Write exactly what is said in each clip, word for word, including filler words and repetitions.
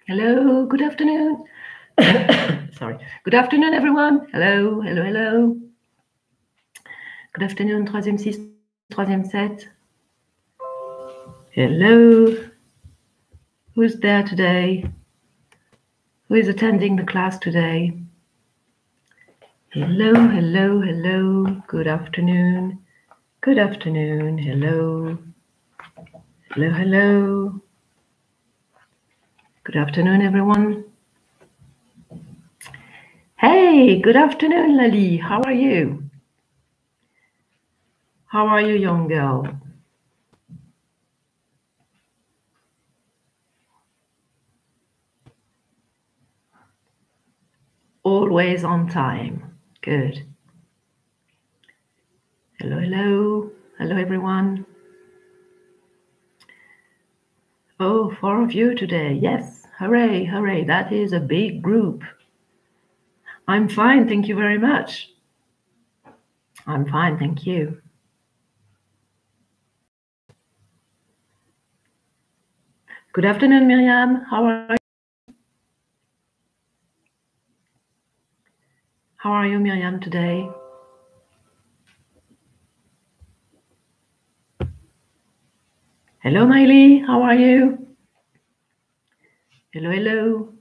Hello, good afternoon. Sorry. Good afternoon, everyone. Hello, hello, hello. Good afternoon, troisième six, troisième sept. Hello. Who's there today? Who is attending the class today? Hello, hello, hello. Good afternoon. Good afternoon. Hello. Hello, hello. Good afternoon, everyone. Hey, good afternoon, Lali. How are you? How are you, young girl? Always on time. Good. Hello, hello. Hello, everyone. Oh, four of you today. Yes. Hooray, hooray. That is a big group. I'm fine. Thank you very much. I'm fine. Thank you. Good afternoon, Miriam. How are you? How are you, Miriam, today? Hello, Miley. How are you? Hello, hello.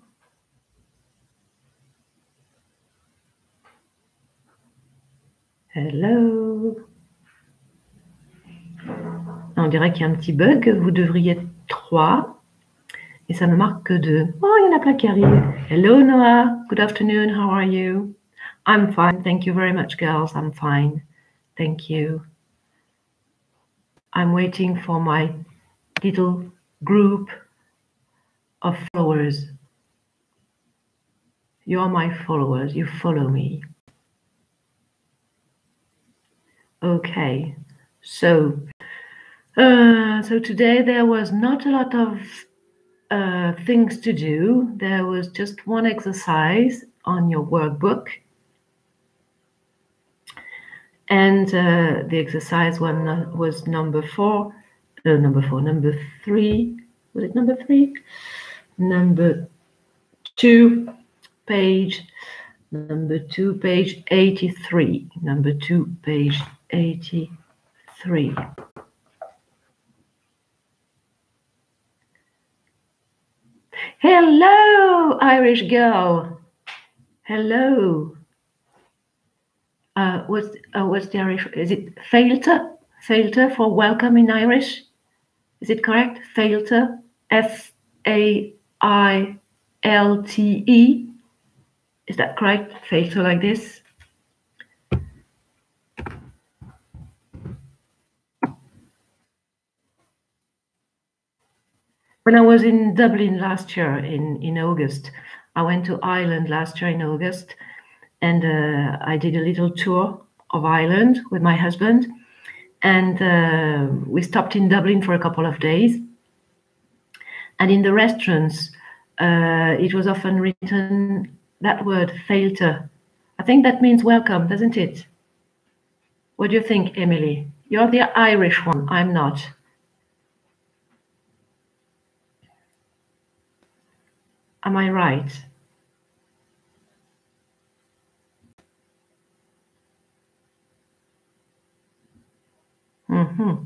Hello. On dirait qu'il y a un petit bug. Vous devriez être trois. Et ça ne marque que deux. Oh, il y en a plein qui arrivent. Hello, Noah. Good afternoon. How are you? I'm fine. Thank you very much, girls. I'm fine. Thank you. I'm waiting for my little group of followers. You are my followers. You follow me. Okay. So, uh, so today there was not a lot of uh, things to do. There was just one exercise on your workbook. And uh, the exercise one was number four, uh, number four, number three, was it number three? Number two, page, number two, page eighty-three, number two, page eighty-three. Hello, Irish girl. Hello. Uh, what's, uh, what's the Irish? Is it Failte? Failte for welcome in Irish? Is it correct? Failte? F A I L T E? Is that correct? Failte like this? When I was in Dublin last year, in, in August, I went to Ireland last year in August, and uh, I did a little tour of Ireland with my husband, and uh, we stopped in Dublin for a couple of days. And in the restaurants, uh, it was often written that word, failte. I think that means welcome, doesn't it? What do you think, Emily? You're the Irish one, I'm not. Am I right? Mm-hmm.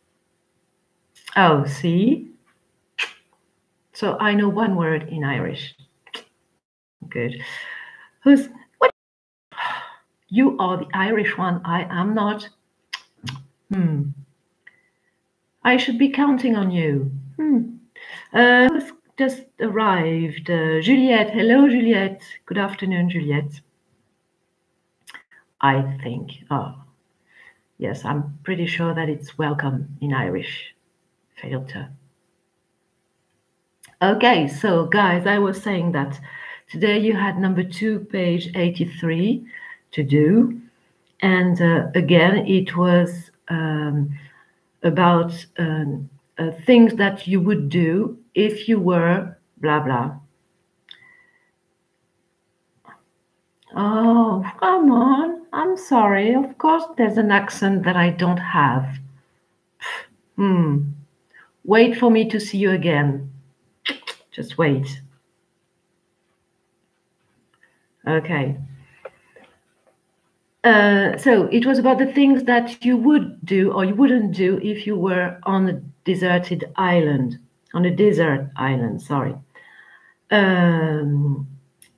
Oh, see? So I know one word in Irish. Good. Who's, what? You are the Irish one, I am not. Hmm. I should be counting on you. Hmm. Uh, who's just arrived? Uh, Juliette. Hello, Juliette. Good afternoon, Juliette. I think. Oh, yes, I'm pretty sure that it's welcome in Irish. Failte. Okay, so guys, I was saying that today you had number two, page eighty-three to do. And uh, again, it was um, about um, uh, things that you would do if you were blah, blah. Oh, come on. I'm sorry. Of course, there's an accent that I don't have. Hmm. Wait for me to see you again. Just wait. Okay. Uh, so it was about the things that you would do or you wouldn't do if you were on a deserted island, on a desert island, sorry. Um,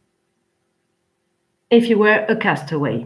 if you were a castaway.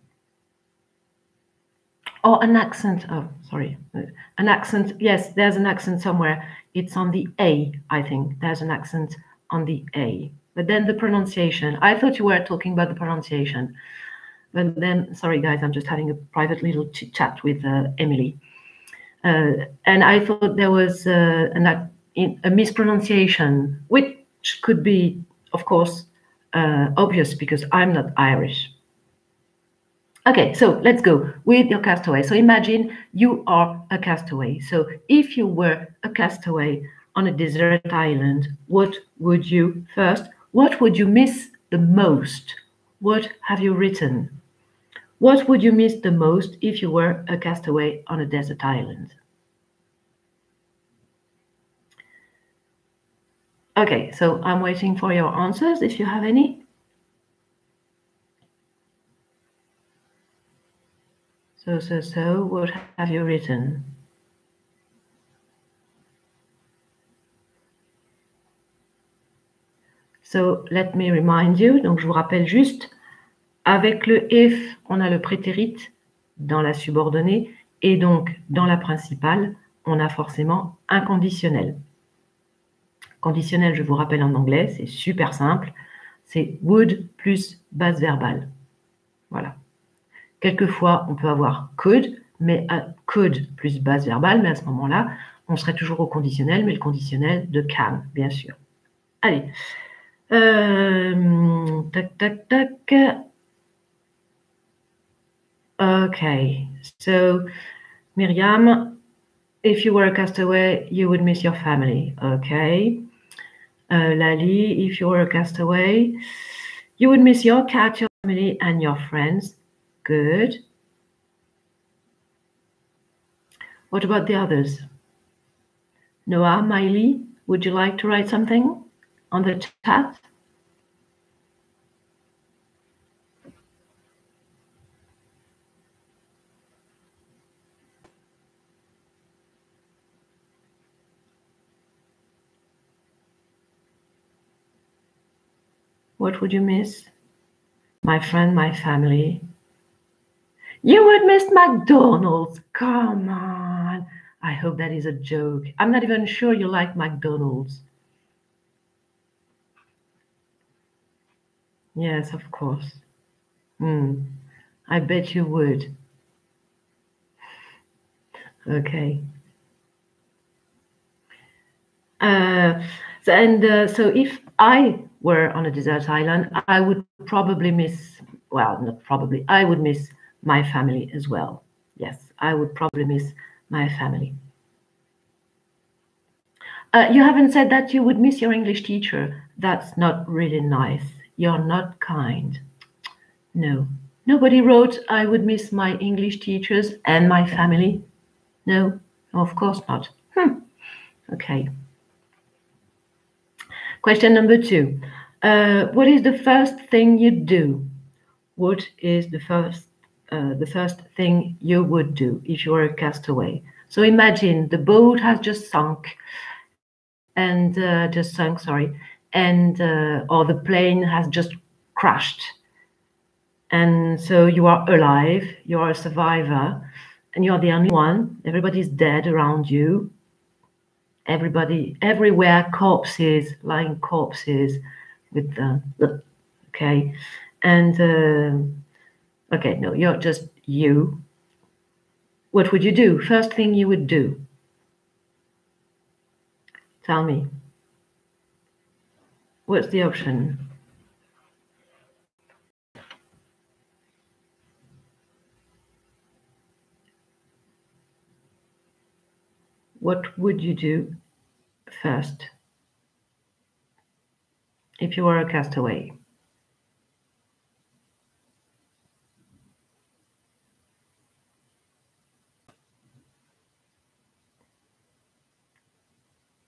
Or an accent, oh, sorry, an accent, yes, there's an accent somewhere. It's on the A, I think. There's an accent on the A. But then the pronunciation, I thought you were talking about the pronunciation. But then, sorry guys, I'm just having a private little chit chat with uh, Emily. Uh, and I thought there was uh, an, a mispronunciation, which could be, of course, uh, obvious because I'm not Irish. Okay, so let's go with your castaway. So imagine you are a castaway. So if you were a castaway on a desert island, what would you first, what would you miss the most? What have you written? What would you miss the most if you were a castaway on a desert island? Okay, so I'm waiting for your answers if you have any. So, so, so, what have you written? So, let me remind you, donc je vous rappelle juste, avec le if, on a le prétérit dans la subordonnée, et donc dans la principale, on a forcément un conditionnel. Conditionnel, je vous rappelle en anglais, c'est super simple, c'est would plus base verbale. Voilà. Quelquefois, on peut avoir could, mais à could plus base verbale, mais à ce moment-là, on serait toujours au conditionnel, mais le conditionnel de can, bien sûr. Allez. Euh, tac, tac, tac. Okay, so Miriam, if you were a castaway, you would miss your family. Okay. Uh, Lali, if you were a castaway, you would miss your cat, your family, and your friends. Good. What about the others? Noah, Miley, would you like to write something on the chat? What would you miss? My friend, my family. You would miss McDonald's. Come on. I hope that is a joke. I'm not even sure you like McDonald's. Yes, of course. Hmm. I bet you would. Okay. Uh, so, and uh, so if I were on a desert island, I would probably miss, well, not probably, I would miss my family as well. Yes, I would probably miss my family. Uh, you haven't said that you would miss your English teacher. That's not really nice. You're not kind. No. Nobody wrote, I would miss my English teachers and my family. No, of course not. Hmm. Okay. Question number two. Uh, what is the first thing you do? What is the first uh, the first thing you would do if you were a castaway? So imagine the boat has just sunk and uh, just sunk, sorry, and uh, or the plane has just crashed. And so you are alive, you are a survivor, and you're the only one. Everybody's dead around you. Everybody, everywhere, corpses, lying corpses with the, the okay. And uh, okay, no, you're just you. What would you do? First thing you would do? Tell me. What's the option? What would you do first if you were a castaway?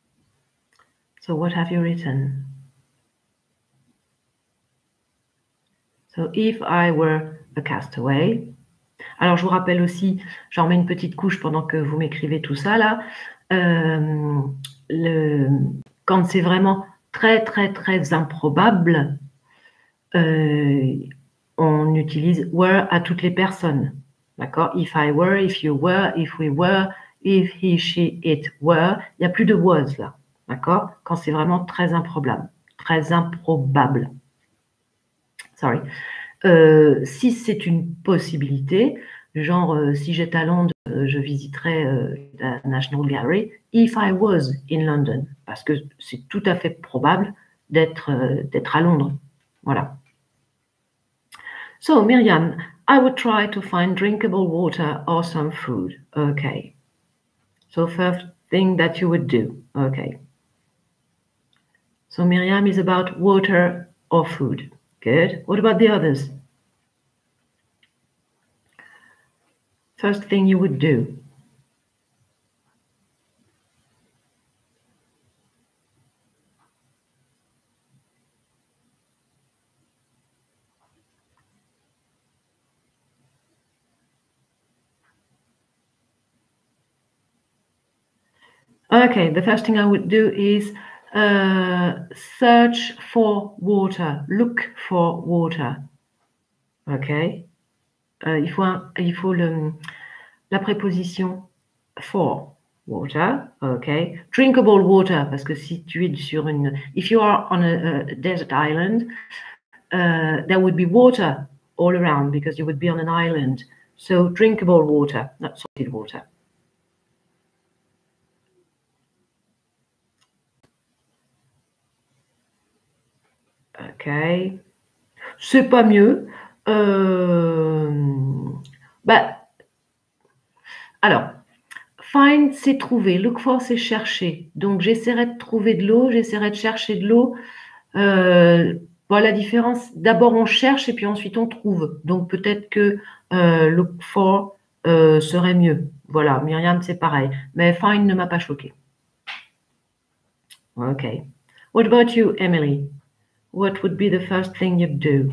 So what have you written? So if I were a castaway. Alors, je vous rappelle aussi, j'en mets une petite couche pendant que vous m'écrivez tout ça là. Euh, le, quand c'est vraiment très, très, très improbable, euh, on utilise were à toutes les personnes. D'accord? If I were, if you were, if we were, if he, she, it were. Il n'y a plus de was là. D'accord? Quand c'est vraiment très improbable. Très improbable. Sorry. Euh, si c'est une possibilité, genre euh, si j'étais à Londres, euh, je visiterais euh, la National Gallery, if I was in London, parce que c'est tout à fait probable d'être euh, d'être à Londres. Voilà. So, Myriam, I would try to find drinkable water or some food. Okay. So, first thing that you would do. Okay. So, Myriam is about water or food. Good. What about the others? First thing you would do. Okay, the first thing I would do is uh, search for water, look for water. Okay. Euh, il faut, un, il faut le, la préposition for water. Okay. Drinkable water, parce que si tu es sur une, if you are on a, a desert island, uh, there would be water all around because you would be on an island. So drinkable water, not salted water. Ok. C'est pas mieux. Euh, bah, alors, find, c'est trouver. Look for, c'est chercher. Donc, j'essaierai de trouver de l'eau, j'essaierai de chercher de l'eau. Euh, voilà la différence. D'abord, on cherche et puis ensuite, on trouve. Donc, peut-être que euh, look for euh, serait mieux. Voilà, Myriam, c'est pareil. Mais find ne m'a pas choqué. OK. What about you, Emily? What would be the first thing you'd do?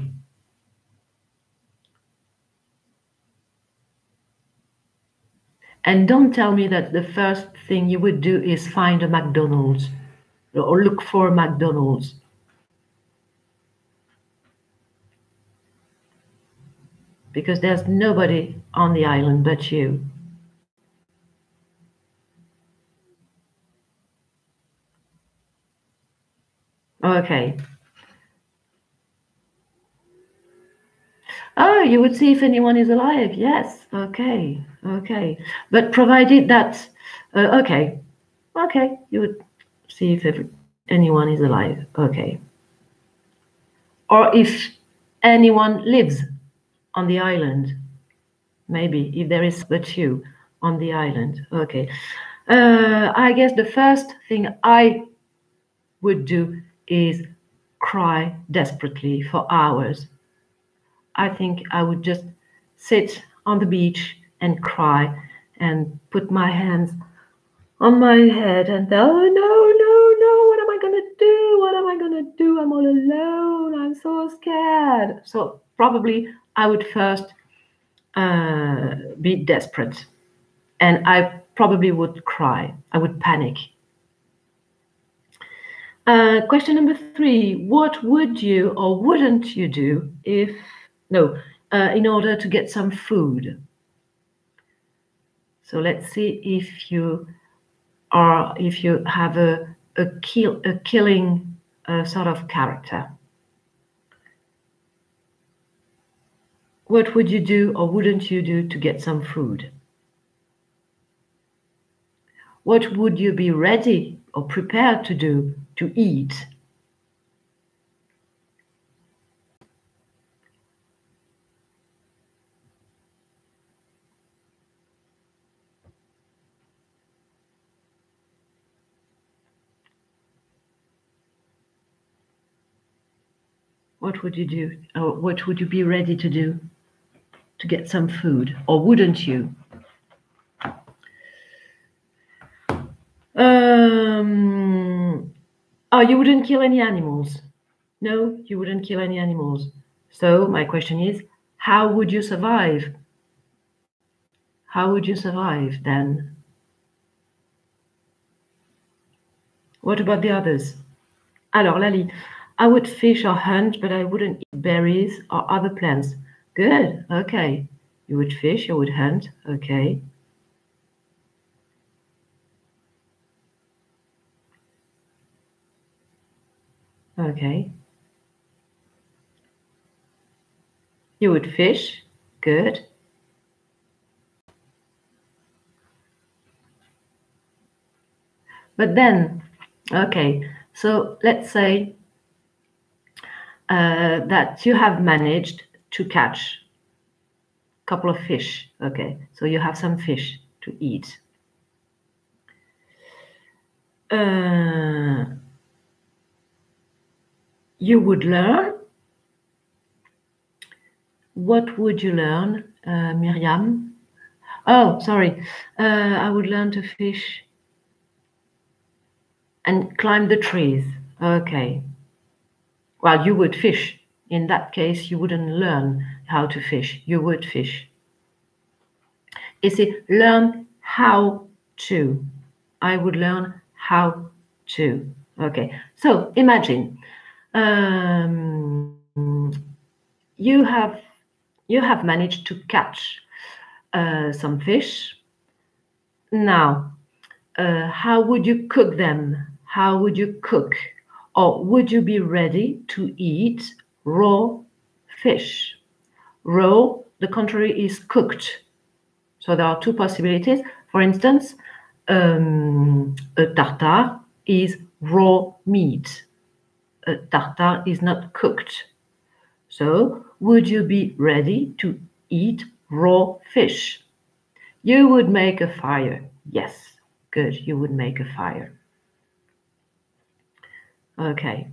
And don't tell me that the first thing you would do is find a McDonald's or look for McDonald's. Because there's nobody on the island but you. Okay. Oh, you would see if anyone is alive. Yes. Okay. Okay. But provided that, uh, okay. Okay. You would see if every, anyone is alive. Okay. Or if anyone lives on the island. Maybe if there is but you on the island. Okay. Uh, I guess the first thing I would do is cry desperately for hours. I think I would just sit on the beach and cry and put my hands on my head and oh no, no, no, what am I gonna do? What am I gonna do? I'm all alone. I'm so scared. So probably I would first uh, be desperate and I probably would cry. I would panic. Uh, question number three, what would you or wouldn't you do if, no, uh, in order to get some food? So let's see if you are, if you have a, a, kill, a killing uh, sort of character. What would you do or wouldn't you do to get some food? What would you be ready or prepared to do to eat? What would you do? Or what would you be ready to do to get some food? Or wouldn't you? Um, oh, you wouldn't kill any animals? No, you wouldn't kill any animals. So my question is, how would you survive? How would you survive then? What about the others? Alors, Lali, I would fish or hunt, but I wouldn't eat berries or other plants. Good, okay. You would fish, you would hunt, okay. Okay. You would fish, good. But then, okay, so let's say uh, that you have managed to catch a couple of fish. Okay, so you have some fish to eat. Uh, you would learn. What would you learn, uh, Miriam? Oh, sorry. Uh, I would learn to fish and climb the trees. Okay. Well, you would fish. In that case, you wouldn't learn how to fish. You would fish. Is it learn how to? I would learn how to. Okay. So imagine um, you have you have managed to catch uh, some fish. Now, uh, how would you cook them? How would you cook? Or would you be ready to eat raw fish? Raw, the contrary is cooked. So there are two possibilities. For instance, um, a tartare is raw meat. A tartare is not cooked. So would you be ready to eat raw fish? You would make a fire. Yes, good, you would make a fire. Okay.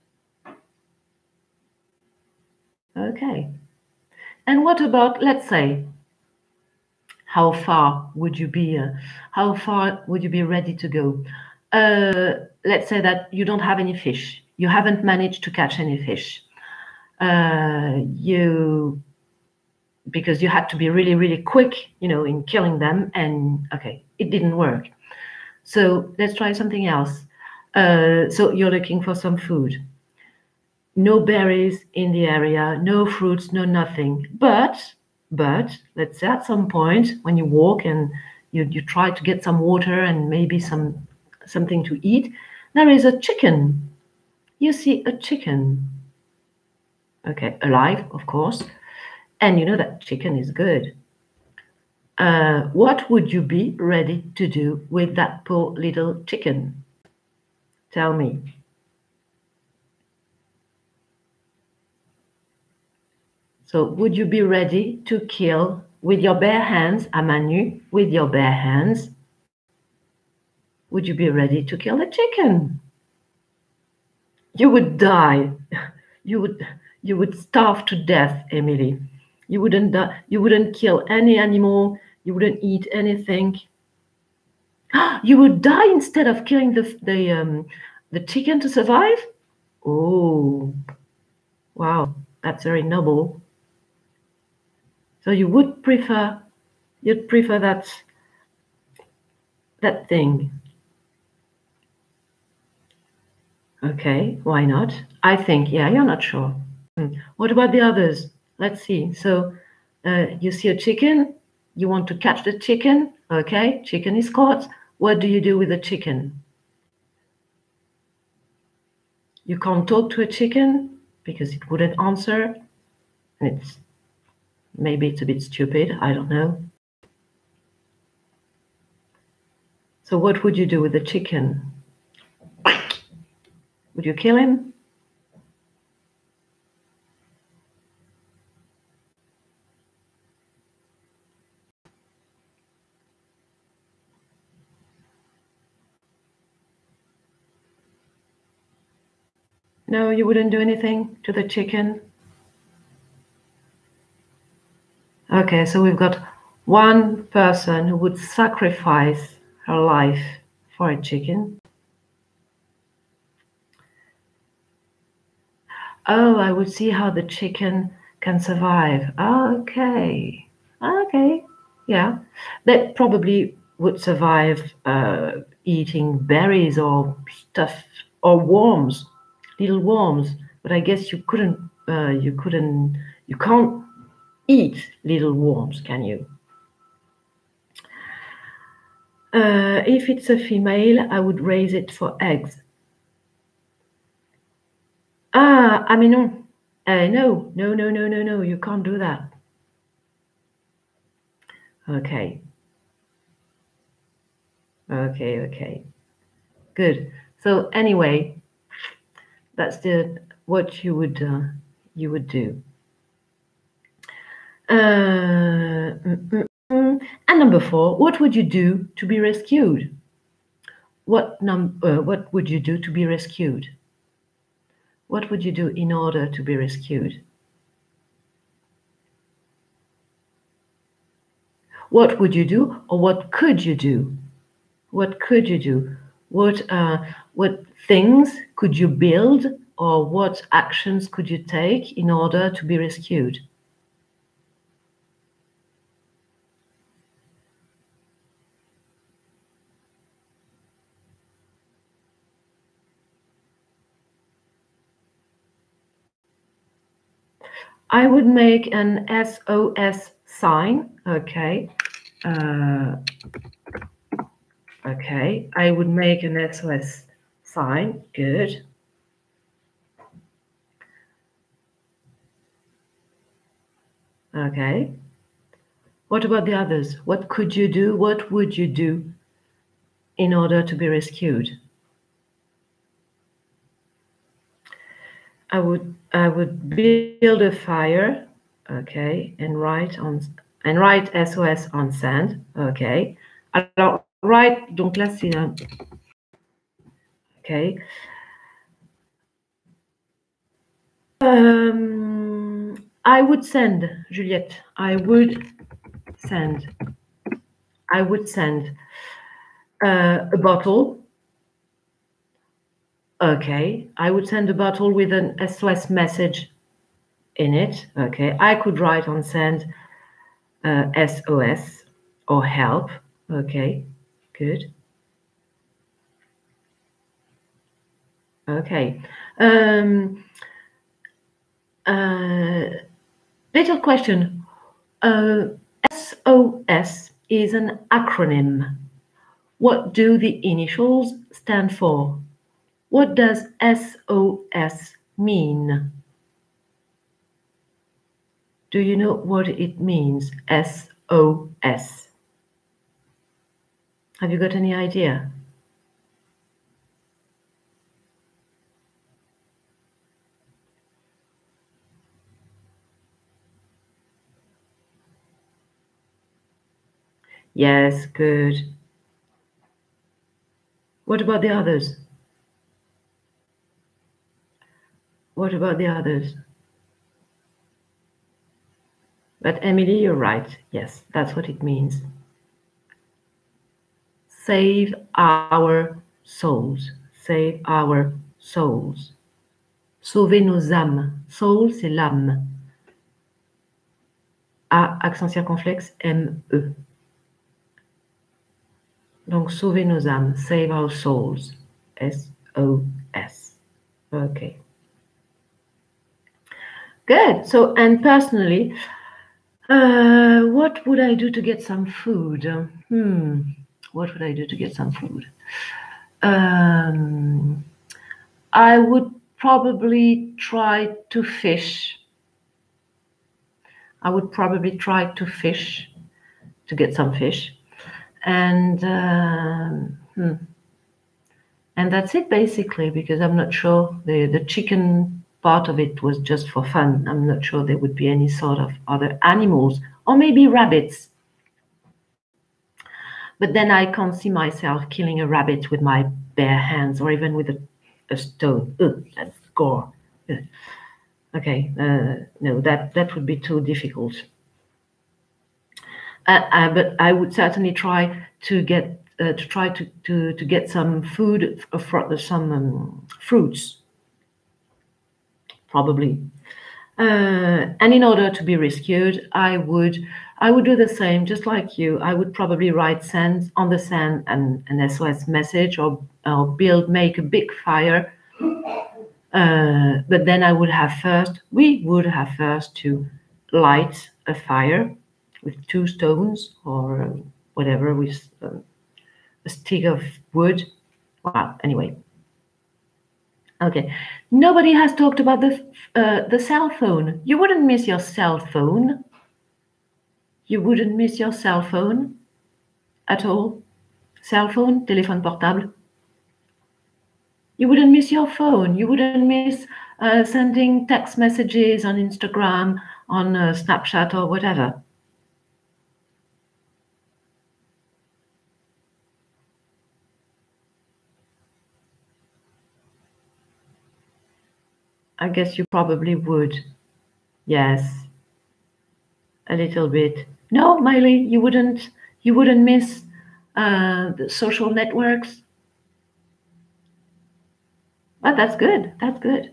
Okay. And what about, let's say, how far would you be, uh, how far would you be ready to go? Uh, let's say that you don't have any fish. You haven't managed to catch any fish. Uh, you, because you had to be really, really quick, you know, in killing them, and okay, it didn't work. So let's try something else. Uh, so you're looking for some food. No berries in the area, no fruits, no nothing. But, but let's say at some point when you walk and you, you try to get some water and maybe some something to eat, there is a chicken. You see a chicken. Okay, alive, of course. And you know that chicken is good. Uh, what would you be ready to do with that poor little chicken? Tell me. So would you be ready to kill with your bare hands, à main nue, with your bare hands? Would you be ready to kill a chicken? You would die. You would you would starve to death, Emily. You wouldn't die, you wouldn't kill any animal. You wouldn't eat anything. You would die instead of killing the the um, the chicken to survive. Oh, wow, that's very noble. So you would prefer you'd prefer that that thing. Okay, why not? I think, yeah, you're not sure. Hmm. What about the others? Let's see. So uh, you see a chicken, you want to catch the chicken. Okay, chicken is caught. What do you do with the chicken? You can't talk to a chicken because it wouldn't answer. And it's maybe it's a bit stupid, I don't know. So what would you do with the chicken? Would you kill him? No, you wouldn't do anything to the chicken? Okay, so we've got one person who would sacrifice her life for a chicken. Oh, I would see how the chicken can survive. Okay. Okay. Yeah. They probably would survive uh, eating berries or stuff or worms, little worms. But I guess you couldn't, uh, you couldn't, you can't eat little worms, can you? Uh, if it's a female, I would raise it for eggs. Ah, I mean, no. Uh, no, no, no, no, no, no, you can't do that. Okay. Okay, okay. Good. So anyway, that's the what you would uh, you would do. Uh, mm, mm, mm. And number four, what would you do to be rescued? What num uh, what would you do to be rescued? What would you do in order to be rescued? What would you do, or what could you do? What could you do? What uh, what things could you build, or what actions could you take in order to be rescued? I would make an S O S sign. Okay. Uh, okay. I would make an S O S sign. Good. Okay. What about the others? What could you do? What would you do in order to be rescued? I would I would build a fire, okay, and write on and write S O S on sand, okay. Alors write, donc là c'est un, okay. Um, I would send, Juliette. I would send. I would send uh, a bottle. Okay, I would send a bottle with an S O S message in it. Okay, I could write on send uh, S O S or help. Okay, good. Okay. Um, uh, little question. Uh, S O S is an acronym. What do the initials stand for? What does S O S mean? Do you know what it means, S O S? Have you got any idea? Yes, good. What about the others? What about the others? But Emily, you're right. Yes, that's what it means. Save our souls. Save our souls. Sauver nos âmes. Soul, c'est l'âme. A, accent circonflexe, M E. Donc, sauver nos âmes. Save our souls. S O S. Okay. Good. So, and personally, uh, what would I do to get some food? Hmm. What would I do to get some food? Um, I would probably try to fish. I would probably try to fish to get some fish, and um, hmm. and that's it basically. Because I'm not sure the the chicken part of it was just for fun. I'm not sure there would be any sort of other animals, or maybe rabbits. But then I can't see myself killing a rabbit with my bare hands, or even with a, a stone. Ugh, that's gore. Ugh. Okay, uh, no, that that would be too difficult. Uh, uh, but I would certainly try to get uh, to try to, to to get some food, uh, for some um, fruits probably. Uh, and in order to be rescued, I would I would do the same, just like you. I would probably write sand on the sand and an S O S message, or, or build, make a big fire. Uh, but then I would have first, we would have first to light a fire with two stones or uh, whatever, with uh, a stick of wood. Wow, anyway. Okay, nobody has talked about the uh, the cell phone. You wouldn't miss your cell phone. You wouldn't miss your cell phone at all. Cell phone, téléphone portable. You wouldn't miss your phone. You wouldn't miss uh, sending text messages on Instagram, on uh, Snapchat, or whatever. I guess you probably would. Yes, a little bit. No, Miley, you wouldn't. You wouldn't miss uh, the social networks. But that's good. That's good.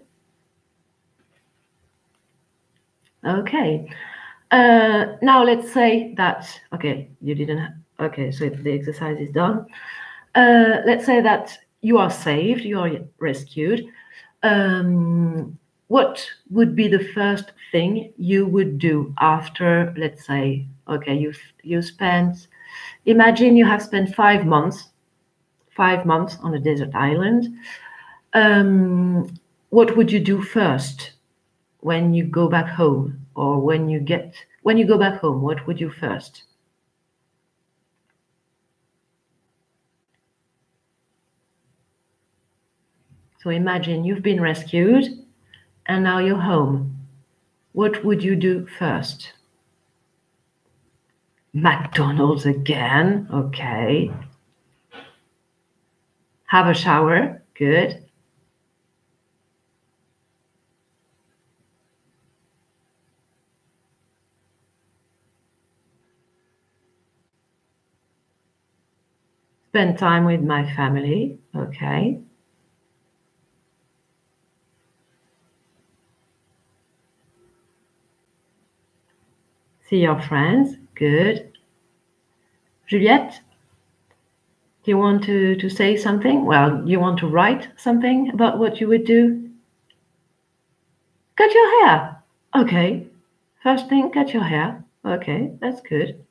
Okay. Uh, now let's say that, okay, you didn't, okay, so the exercise is done. Uh, let's say that you are saved, you are rescued. Um, what would be the first thing you would do after, let's say, okay, you you spent, imagine you have spent five months, five months on a desert island. Um, what would you do first when you go back home, or when you get, when you go back home, what would you first? So imagine you've been rescued and now you're home. What would you do first? McDonald's again, okay. Have a shower, good. Spend time with my family, okay. See your friends, good. Juliette, do you want to, to say something? Well, you want to write something about what you would do? Cut your hair, okay. First thing, cut your hair, okay, that's good.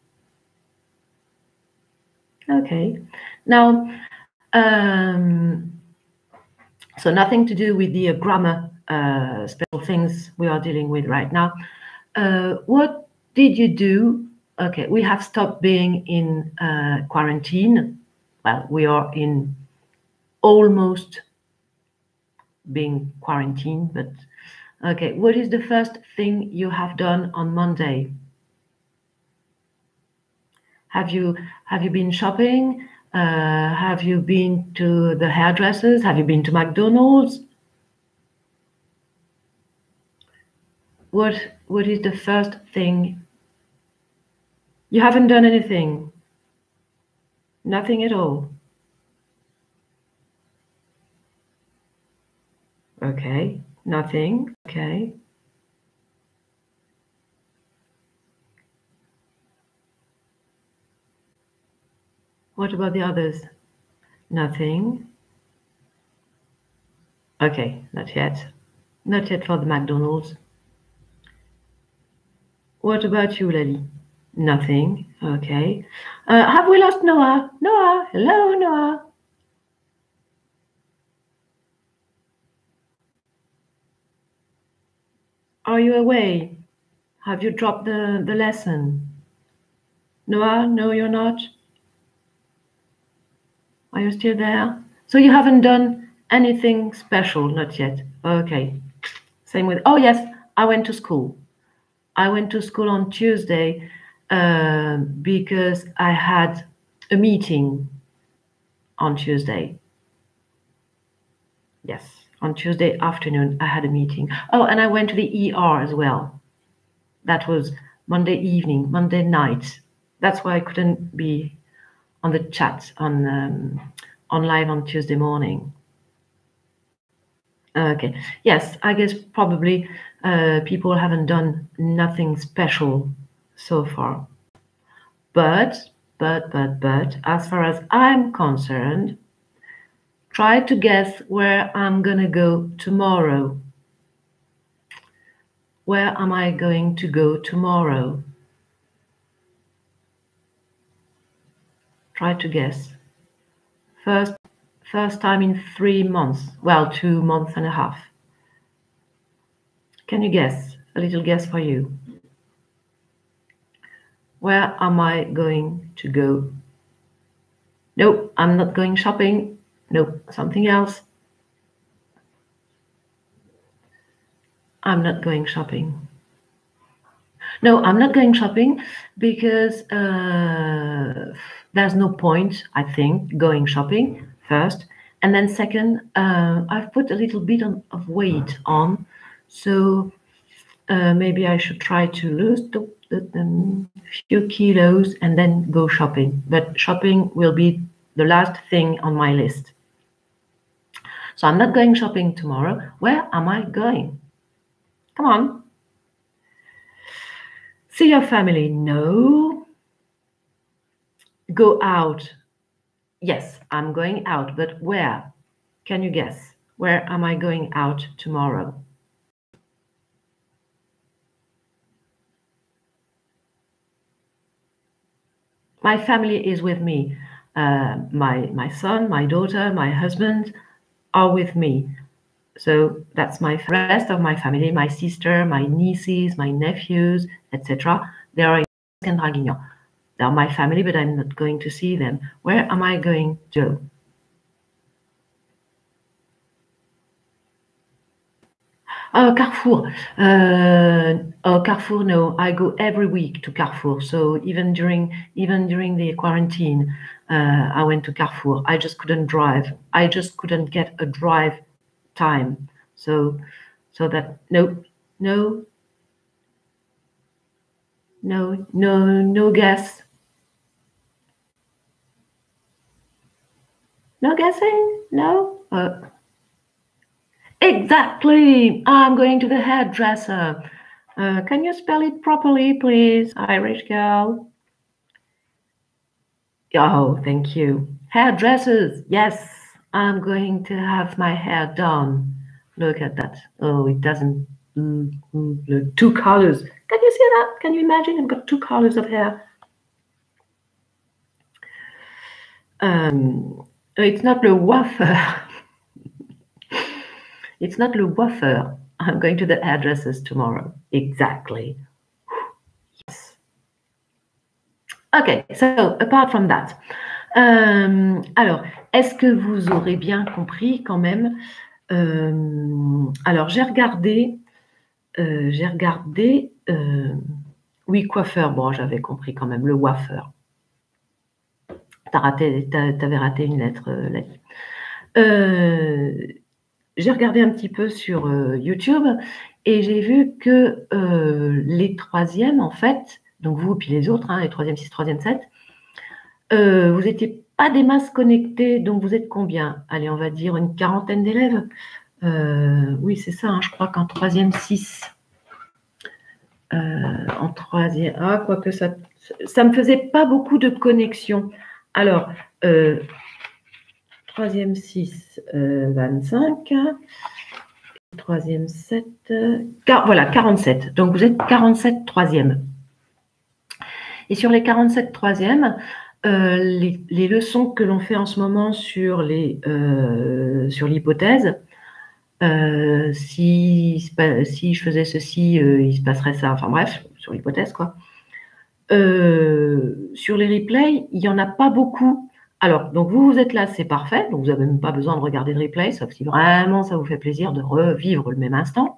Okay, now, um, so nothing to do with the uh, grammar uh, special things we are dealing with right now. Uh, what did you do? Okay, we have stopped being in uh, quarantine. Well, we are in almost being quarantined, but okay, what is the first thing you have done on Monday? Have you have you been shopping? Uh, have you been to the hairdressers? Have you been to McDonald's? What what is the first thing? You haven't done anything. Nothing at all. Okay, nothing. Okay. What about the others? Nothing. Okay, not yet. Not yet for the McDonald's. What about you, Lali? Nothing. Okay. Uh, have we lost Noah? Noah, hello, Noah. Are you away? Have you dropped the, the lesson? Noah, no, you're not. Are you still there? So you haven't done anything special, not yet. Okay. Same with, oh yes, I went to school. I went to school on Tuesday uh, because I had a meeting on Tuesday. Yes, on Tuesday afternoon, I had a meeting. Oh, and I went to the E R as well. That was Monday evening, Monday night. That's why I couldn't be on the chat on um, on live on Tuesday morning. Okay. Yes, I guess probably uh, people haven't done nothing special so far. But, but, but, but, as far as I'm concerned, try to guess where I'm gonna go tomorrow. Where am I going to go tomorrow? Try to guess. First, first time in three months. Well, two months and a half. Can you guess? A little guess for you. Where am I going to go? Nope, I'm not going shopping. Nope, something else. I'm not going shopping. No, I'm not going shopping because uh, there's no point, I think, going shopping first. And then second, uh, I've put a little bit on, of weight on. So uh, maybe I should try to lose the, the, the few kilos and then go shopping. But shopping will be the last thing on my list. So I'm not going shopping tomorrow. Where am I going? Come on. See your family? No. Go out? Yes, I'm going out, but where? Can you guess? Where am I going out tomorrow? My family is with me. Uh, my, my son, my daughter, my husband are with me. So that's my rest of my family, my sister, my nieces, my nephews, et cetera. They are in Draguignan. They are my family, but I'm not going to see them. Where am I going to go? Oh, Carrefour. Uh, oh, Carrefour. No, I go every week to Carrefour. So even during even during the quarantine, uh, I went to Carrefour. I just couldn't drive. I just couldn't get a drive time. So, so that no, no, no, no, no guess. No guessing? No. Uh, exactly. I'm going to the hairdresser. Uh, can you spell it properly, please, Irish girl? Oh, thank you. Hairdressers. Yes, I'm going to have my hair done. Look at that. Oh, it doesn't mm, mm, look two colors. Can you see that? Can you imagine? I've got two colors of hair. Um, it's not the wafer. It's not le wafer. I'm going to the hairdressers tomorrow. Exactly. Yes. Okay, so apart from that, euh, alors, est-ce que vous aurez bien compris quand même euh, alors, j'ai regardé, euh, j'ai regardé, euh, oui, coiffeur, bon, j'avais compris quand même, le wafer. T'as raté, t'avais raté une lettre, euh, Lali. Euh, j'ai regardé un petit peu sur euh, YouTube et j'ai vu que euh, les troisièmes, en fait, donc vous puis les autres, hein, les troisième six, troisième sept, euh, vous n'étiez pas des masses connectées, donc vous êtes combien? Allez, on va dire une quarantaine d'élèves. Euh, oui, c'est ça, hein, je crois qu'en troisième six, euh, en troisième, ah, quoique ça ça me faisait pas beaucoup de connexions. Alors, euh, troisième six, euh, vingt-cinq, troisième sept, car, voilà, quarante-sept. Donc, vous êtes quarante-sept troisième. Et sur les quarante-sept troisièmes, euh, les, les leçons que l'on fait en ce moment sur les euh, sur l'hypothèse, euh, si, si je faisais ceci, euh, il se passerait ça. Enfin bref, sur l'hypothèse, quoi. Euh, sur les replays, il n'y en a pas beaucoup. Alors, donc vous, vous êtes là, c'est parfait. Donc, vous n'avez même pas besoin de regarder le replay, sauf si vraiment ça vous fait plaisir de revivre le même instant.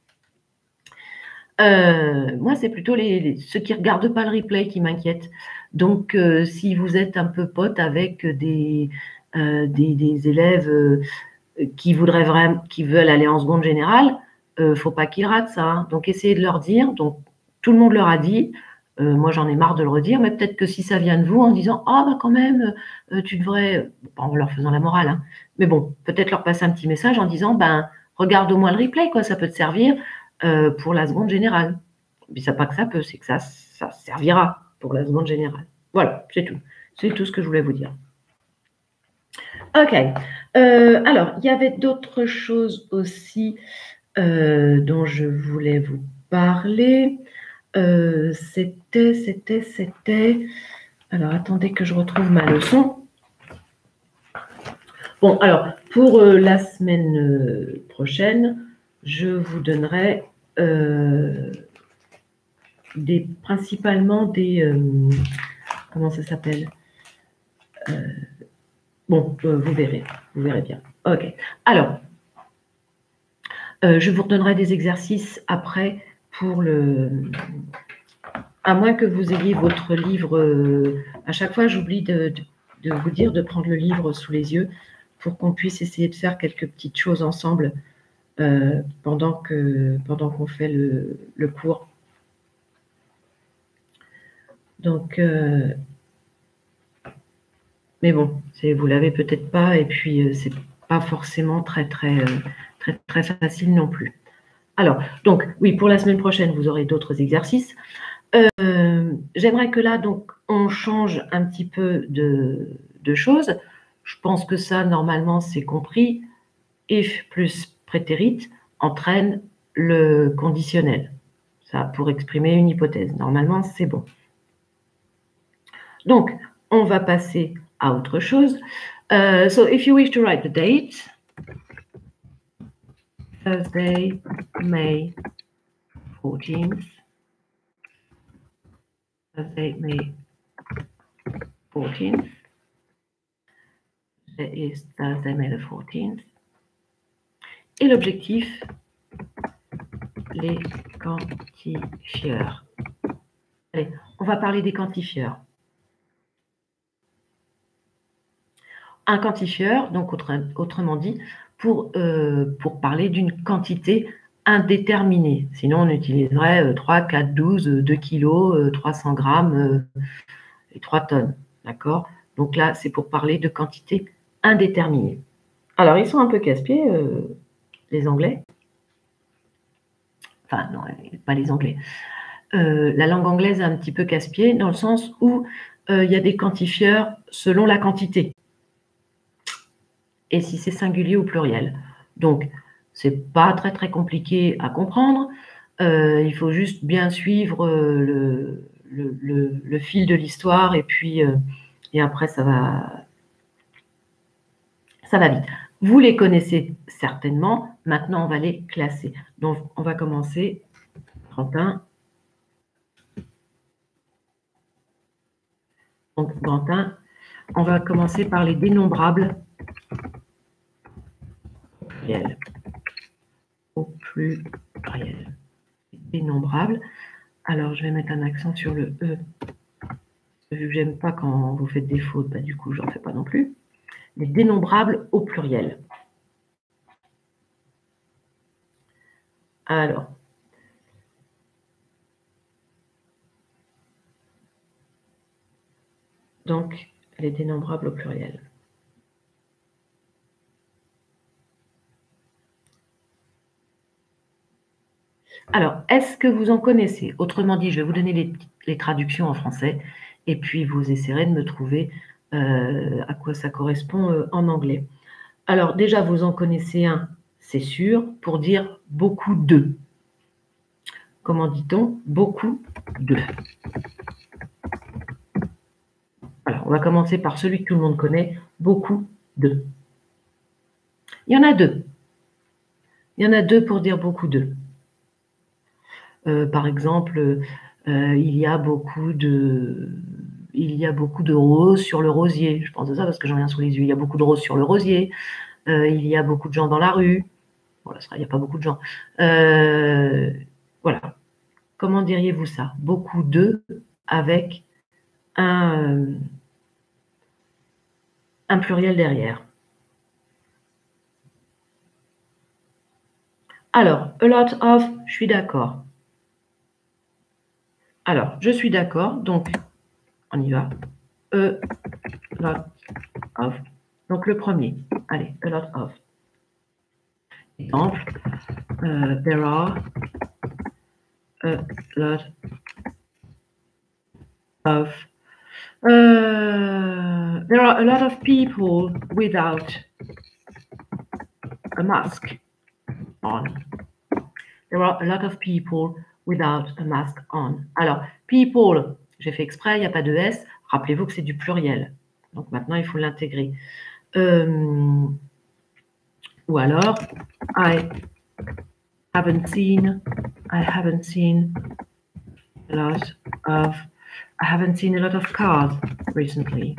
Euh, moi, c'est plutôt les, les, ceux qui ne regardent pas le replay qui m'inquiètent. Donc, euh, si vous êtes un peu pote avec des, euh, des, des élèves euh, qui, voudraient vraiment, qui veulent aller en seconde générale, il euh, ne faut pas qu'ils ratent ça. Hein. Donc, essayez de leur dire. Donc, tout le monde leur a dit. Euh, moi, j'en ai marre de le redire, mais peut-être que si ça vient de vous en disant « Ah, bah quand même, euh, tu devrais… » en leur faisant la morale, hein. Mais bon, peut-être leur passer un petit message en disant « Ben, regarde au moins le replay, quoi. Ça peut te servir euh, pour la seconde générale. Mais ça pas que ça peut, c'est que ça, ça servira pour la seconde générale. Voilà, c'est tout. C'est tout ce que je voulais vous dire. Ok. Euh, alors, il y avait d'autres choses aussi euh, dont je voulais vous parler. Euh, c'était, c'était, c'était... Alors, attendez que je retrouve ma leçon. Bon, alors, pour euh, la semaine euh, prochaine, je vous donnerai euh, des, principalement des... Euh, comment ça s'appelle euh, Bon, euh, vous verrez, vous verrez bien. Ok. Alors, euh, je vous redonnerai des exercices après pour le... À moins que vous ayez votre livre... Euh, à chaque fois, j'oublie de, de, de vous dire de prendre le livre sous les yeux pour qu'on puisse essayer de faire quelques petites choses ensemble euh, pendant que pendant qu'on fait le, le cours. Donc, euh, mais bon, vous l'avez peut-être pas, et puis euh, c'est pas forcément très très euh, très très facile non plus. Alors, donc oui, pour la semaine prochaine, vous aurez d'autres exercices. Euh, J'aimerais que là, donc, on change un petit peu de, de choses. Je pense que ça, normalement, c'est compris. If plus prétérit entraîne le conditionnel. Ça, pour exprimer une hypothèse. Normalement, c'est bon. Donc, on va passer à autre chose. Uh, so, if you wish to write the date, Thursday, May fourteenth. Thursday, May fourteenth. There is Thursday, May the fourteenth. Et l'objectif, les quantifieurs. Allez, on va parler des quantifieurs. Un quantifieur, donc autre, autrement dit, pour, euh, pour parler d'une quantité indéterminée. Sinon, on utiliserait euh, trois, quatre, douze, deux kilos, euh, trois cents grammes euh, et trois tonnes. D'accord? Donc là, c'est pour parler de quantité indéterminée. Alors, ils sont un peu casse-pieds, euh, les Anglais. Enfin, non, pas les Anglais. Euh, la langue anglaise est un petit peu casse-pied dans le sens où euh, il y a des quantifieurs selon la quantité. Et si c'est singulier ou pluriel. Donc, c'est pas très très compliqué à comprendre. Euh, il faut juste bien suivre le, le, le, le fil de l'histoire et puis euh, et après ça va ça va vite. Vous les connaissez certainement. Maintenant, on va les classer. Donc, on va commencer. Grand un. Donc, grand un. On va commencer par les dénombrables pluriels. Au pluriel. Dénombrables. Alors, je vais mettre un accent sur le E. Vu que j'aime pas quand vous faites des fautes, bah, du coup, j'en fais pas non plus. Les dénombrables au pluriel. Alors, donc, les dénombrables au pluriel. Alors, est-ce que vous en connaissez? Autrement dit, je vais vous donner les, les traductions en français et puis vous essaierez de me trouver euh, à quoi ça correspond euh, en anglais. Alors, déjà, vous en connaissez un, c'est sûr, pour dire beaucoup de. Comment dit-on? Beaucoup de. Alors, on va commencer par celui que tout le monde connaît, beaucoup de. Il y en a deux. Il y en a deux pour dire beaucoup de. Euh, par exemple, euh, il y a beaucoup de, il y a beaucoup de roses sur le rosier. Je pense à ça parce que j'en viens sous les yeux. Il y a beaucoup de roses sur le rosier. Euh, il y a beaucoup de gens dans la rue. Bon, là, il n'y a pas beaucoup de gens. Euh, voilà. Comment diriez-vous ça? Beaucoup de avec un, un pluriel derrière. Alors, a lot of, je suis d'accord. Alors, je suis d'accord, donc on y va. A lot of. Donc le premier. Allez, a lot of. Exemple, uh, there are a lot of uh, there are a lot of people without a mask on. There are a lot of people without a mask on. Alors, people, j'ai fait exprès, il n'y a pas de S. Rappelez-vous que c'est du pluriel. Donc maintenant, il faut l'intégrer. Euh, ou alors, I haven't seen, I haven't seen a lot of, I haven't seen a lot of cars recently.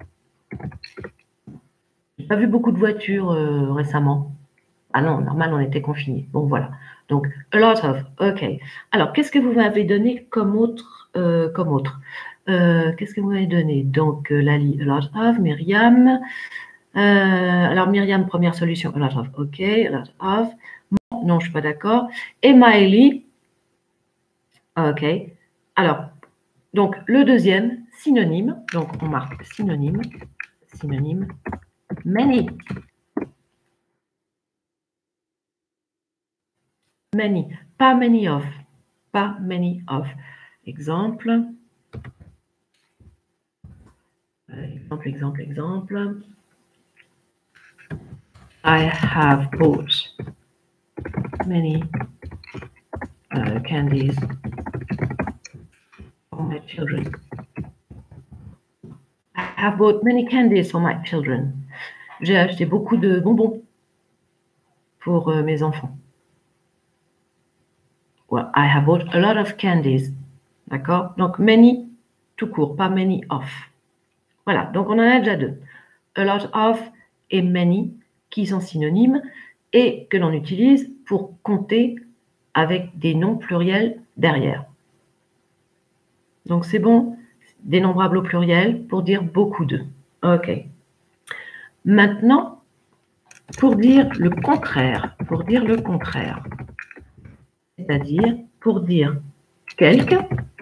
J'ai pas vu beaucoup de voitures euh, récemment. Ah non, normal, on était confinés. Bon, voilà. Donc, a lot of, ok. Alors, qu'est-ce que vous m'avez donné comme autre, euh, comme autre euh, Qu'est-ce que vous m'avez donné? Donc, euh, Lali, a lot of, Myriam. Euh, alors, Myriam, première solution, a lot of, ok, a lot of. Non, je ne suis pas d'accord. Et Maëlie, ok. Alors, donc, le deuxième, synonyme. Donc, on marque synonyme, synonyme, many. Many, pas many of, pas many of. Exemple, exemple, exemple, exemple. I have bought many uh, candies for my children. I have bought many candies for my children. J'ai acheté beaucoup de bonbons pour euh, mes enfants. Well, I have bought a lot of candies. D'accord? Donc, many, tout court, pas many of. Voilà, donc on en a déjà deux. A lot of et many, qui sont synonymes et que l'on utilise pour compter avec des noms pluriels derrière. Donc, c'est bon, dénombrable au pluriel pour dire beaucoup de. OK. Maintenant, pour dire le contraire, pour dire le contraire, c'est-à-dire pour dire quelque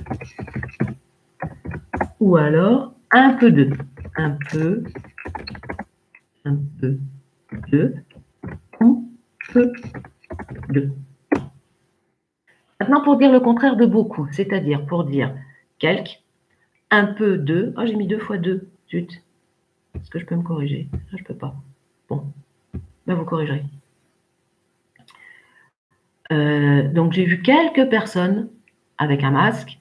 ou alors un peu de, un peu, un peu de ou peu de. Maintenant, pour dire le contraire de beaucoup, c'est-à-dire pour dire quelque, un peu de. Oh, j'ai mis deux fois deux. Zut. Est-ce que je peux me corriger? Je ne peux pas. Bon, ben, vous corrigerez. Euh, donc, j'ai vu quelques personnes avec un masque.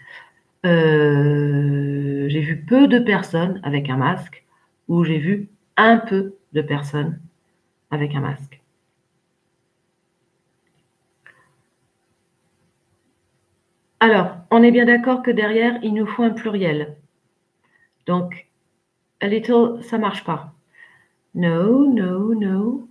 Euh, j'ai vu peu de personnes avec un masque ou j'ai vu un peu de personnes avec un masque. Alors, on est bien d'accord que derrière, il nous faut un pluriel. Donc, a little, ça ne marche pas. No, no, no.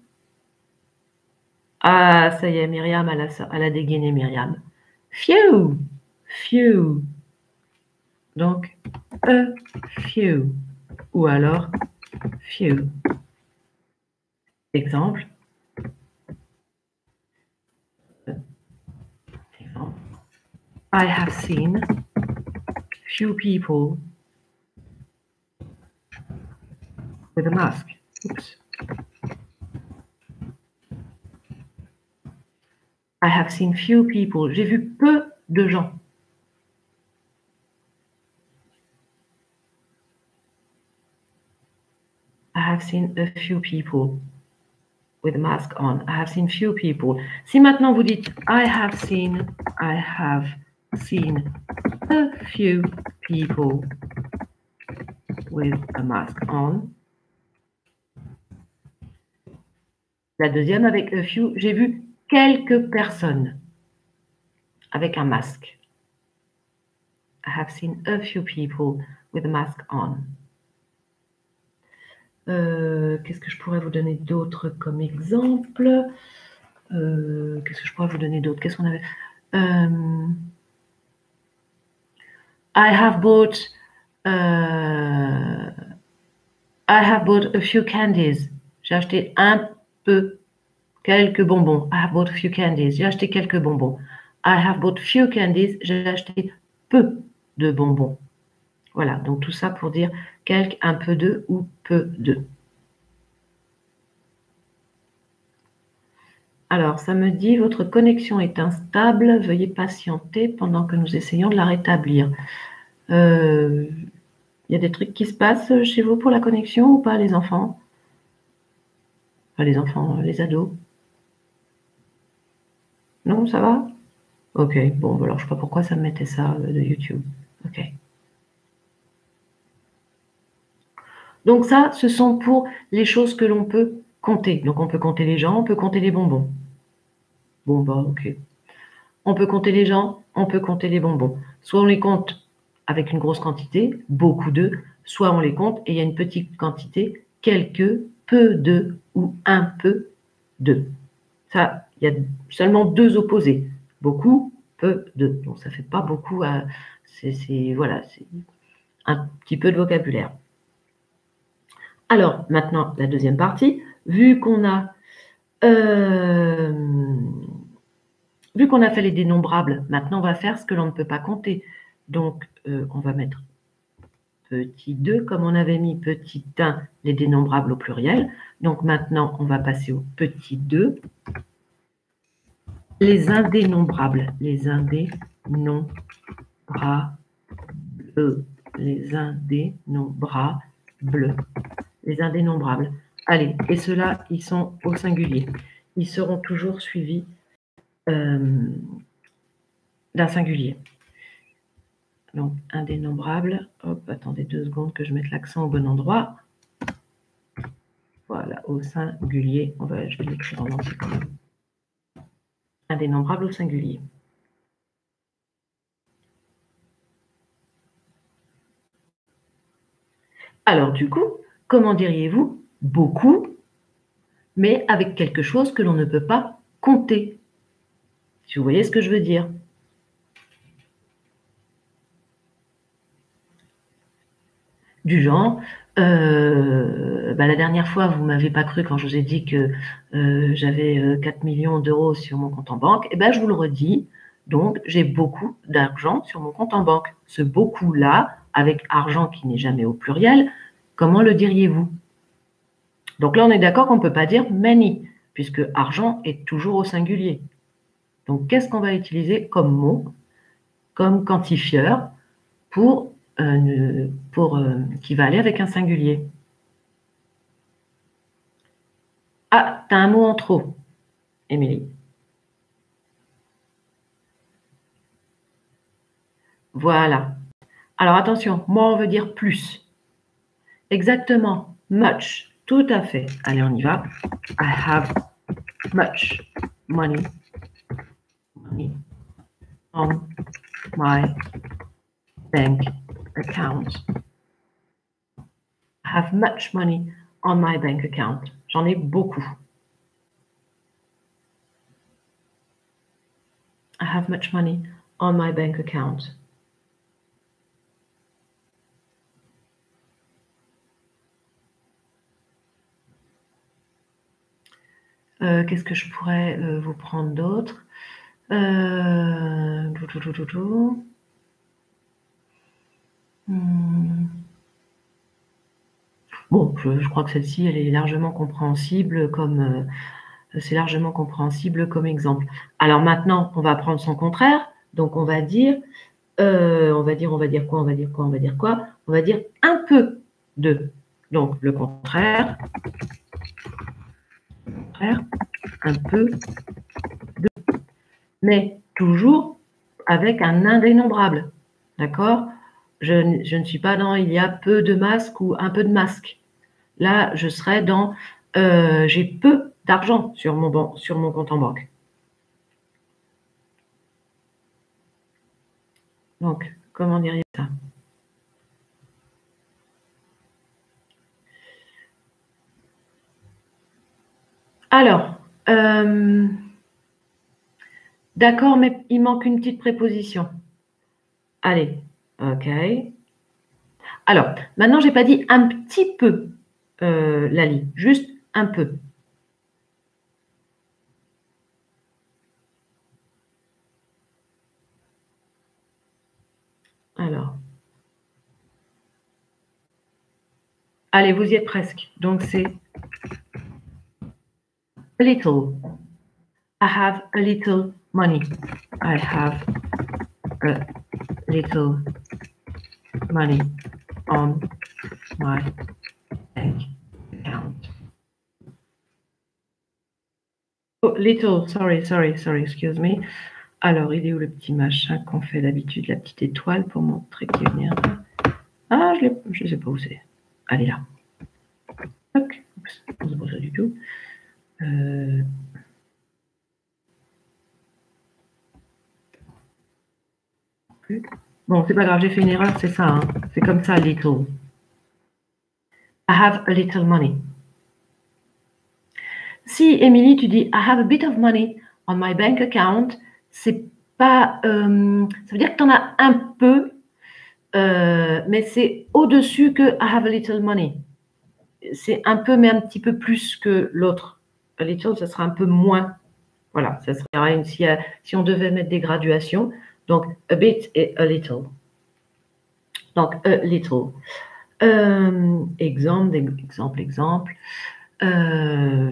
Ah, ça y est, Myriam, elle a, elle a dégainé Myriam. Few, few. Donc, a few. Ou alors, few. Exemple. Exemple. I have seen few people with a mask. Oops. I have seen few people. J'ai vu peu de gens. I have seen a few people with a mask on. I have seen few people. Si maintenant vous dites I have seen, I have seen a few people with a mask on. La deuxième avec a few, j'ai vu quelques personnes avec un masque. I have seen a few people with a mask on. Euh, Qu'est-ce que je pourrais vous donner d'autre comme exemple? euh, Qu'est-ce que je pourrais vous donner d'autre? Qu'est-ce qu'on avait? euh, I have bought uh, I have bought a few candies. J'ai acheté un peu, quelques bonbons. I have bought a few candies. J'ai acheté quelques bonbons. I have bought few candies. J'ai acheté peu de bonbons. Voilà, donc tout ça pour dire quelque, un peu de ou peu de. Alors, ça me dit, votre connexion est instable, veuillez patienter pendant que nous essayons de la rétablir. Il euh, y a des trucs qui se passent chez vous pour la connexion ou pas, les enfants? Enfin, les enfants, les ados? Non, ça va? Ok, bon, alors je sais pas pourquoi ça me mettait ça de YouTube. Ok. Donc ça, ce sont pour les choses que l'on peut compter. Donc on peut compter les gens, on peut compter les bonbons. Bon, bah ok. On peut compter les gens, on peut compter les bonbons. Soit on les compte avec une grosse quantité, beaucoup de, soit on les compte et il y a une petite quantité, quelques, peu de ou un peu de. Ça, il y a seulement deux opposés. Beaucoup, peu de. Donc ça ne fait pas beaucoup. À, c'est, voilà, c'est un petit peu de vocabulaire. Alors, maintenant, la deuxième partie. Vu qu'on a, euh, vu qu'on a fait les dénombrables, maintenant, on va faire ce que l'on ne peut pas compter. Donc, euh, on va mettre petit deux, comme on avait mis petit un, les dénombrables au pluriel. Donc, maintenant, on va passer au petit deux. Les indénombrables, les indénombrables, les indénombrables, les indénombrables. Allez, et ceux-là, ils sont au singulier. Ils seront toujours suivis euh, d'un singulier. Donc, indénombrable. Hop, attendez deux secondes que je mette l'accent au bon endroit. Voilà, au singulier. On va, je vais l'écrire en entier quand même. Indénombrable au singulier. Alors, du coup, comment diriez-vous beaucoup, mais avec quelque chose que l'on ne peut pas compter? Si vous voyez ce que je veux dire. Du genre, euh, bah, la dernière fois, vous ne m'avez pas cru quand je vous ai dit que euh, j'avais euh, quatre millions d'euros sur mon compte en banque. Et ben, je vous le redis, donc j'ai beaucoup d'argent sur mon compte en banque. Ce beaucoup-là, avec argent qui n'est jamais au pluriel, comment le diriez-vous? Donc là, on est d'accord qu'on ne peut pas dire many, puisque argent est toujours au singulier. Donc, qu'est-ce qu'on va utiliser comme mot, comme quantifieur, pour, euh, pour, euh, qui va aller avec un singulier? Ah, tu as un mot en trop, Émilie. Voilà. Alors, attention, moi, on veut dire plus. Exactement, much, tout à fait. Allez, on y va. I have much money, money on my bank account. I have much money on my bank account. J'en ai beaucoup. I have much money on my bank account. Euh, Qu'est-ce que je pourrais euh, vous prendre d'autre? euh, hmm. Bon, je, je crois que celle-ci, elle est largement compréhensible comme euh, c'est largement compréhensible comme exemple. Alors maintenant, on va prendre son contraire. Donc on va dire, euh, on va dire, on va dire quoi, on va dire quoi, on va dire quoi, on va dire un peu de. Donc le contraire, contraire, un peu de, mais toujours avec un indénombrable. D'accord? je, je ne suis pas dans il y a peu de masques ou un peu de masques. Là, je serais dans euh, j'ai peu d'argent sur mon, ban- sur mon compte en banque. Donc, comment dire ça? Alors, euh, d'accord, mais il manque une petite préposition. Allez, ok. Alors, maintenant, j'ai pas dit un petit peu, euh, Lali, juste un peu. Alors, allez, vous y êtes presque. Donc, c'est a little. I have a little money. I have a little money on my bank account. Oh, little, sorry, sorry, sorry, excuse me. Alors, il est où le petit machin qu'on fait d'habitude, la petite étoile pour montrer qu'il vient. Ah, je ne sais pas où c'est. Allez, là. Toc. Oups, c'est pas ça du tout. Euh... Bon, c'est pas grave, j'ai fait une erreur, c'est ça. Hein. C'est comme ça, little. I have a little money. Si, Émilie, tu dis I have a bit of money on my bank account, c'est pas. Euh, ça veut dire que tu en as un peu, euh, mais c'est au-dessus que I have a little money. C'est un peu, mais un petit peu plus que l'autre. A little, ça sera un peu moins. Voilà, ça serait une, si, si on devait mettre des graduations. Donc, a bit et a little. Donc, a little. Euh, exemple, exemple, exemple. Euh,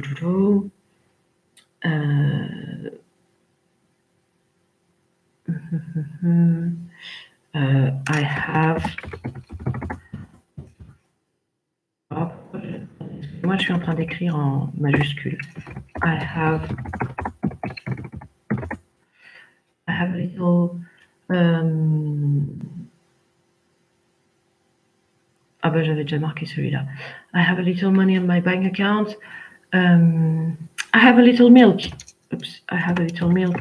euh, uh, I have. Oh, moi, je suis en train d'écrire en majuscule. I have. I have a little. Um, ah ben, j'avais déjà marqué celui-là. I have a little money on my bank account. Um, I have a little milk. Oops, I have a little milk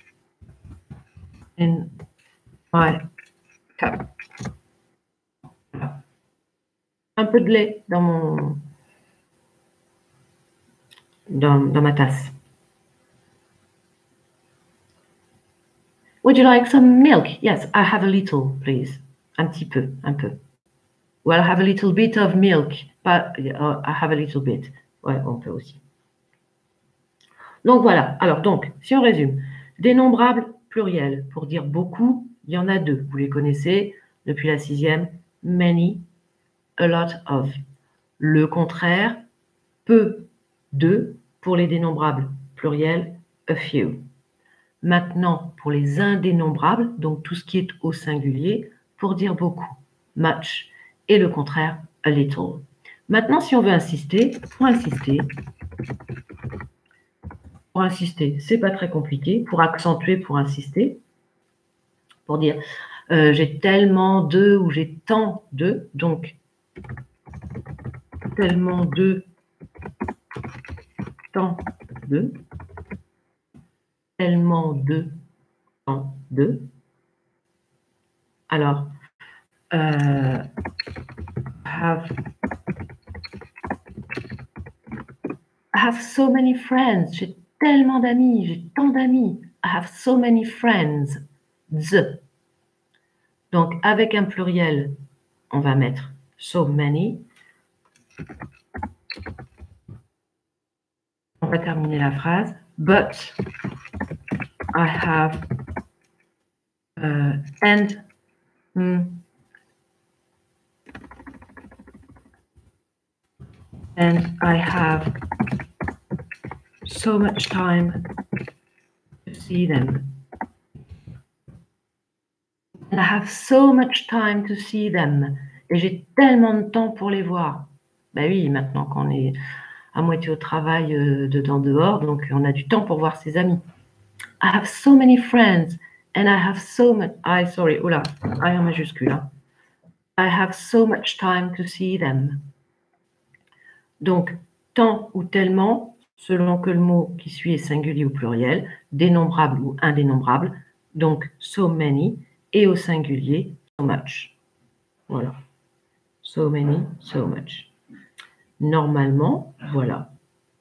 in my cup. Un peu de lait dans mon dans, dans ma tasse. Would you like some milk? Yes, I have a little, please. Un petit peu, un peu. Well, I have a little bit of milk. Pas, uh, I have a little bit. Ouais, on peut aussi. Donc voilà. Alors donc, si on résume, dénombrable pluriel pour dire beaucoup, il y en a deux. Vous les connaissez depuis la sixième. Many, a lot of. Le contraire, peu, de, pour les dénombrables pluriels, a few. Maintenant, pour les indénombrables, donc tout ce qui est au singulier, pour dire beaucoup, much, et le contraire, a little. Maintenant, si on veut insister, pour insister, pour insister, c'est pas très compliqué, pour accentuer, pour insister, pour dire euh, j'ai tellement de ou j'ai tant de, donc tellement de, tant de, tellement de, tant de. Alors, euh, have, I have so many friends. J'ai tellement d'amis, j'ai tant d'amis. I have so many friends. Z. Donc, avec un pluriel, on va mettre so many. On va terminer la phrase. But I have uh, and mm, and I have so much time to see them. And I have so much time to see them. Et j'ai tellement de temps pour les voir. Ben oui, maintenant qu'on est à moitié au travail, euh, dedans, dehors, donc on a du temps pour voir ses amis. I have so many friends and I have so much... I, sorry, oula, I en majuscule. Hein. I have so much time to see them. Donc, tant ou tellement, selon que le mot qui suit est singulier ou pluriel, dénombrable ou indénombrable, donc so many, et au singulier, so much. Voilà. So many, so much. Normalement, voilà.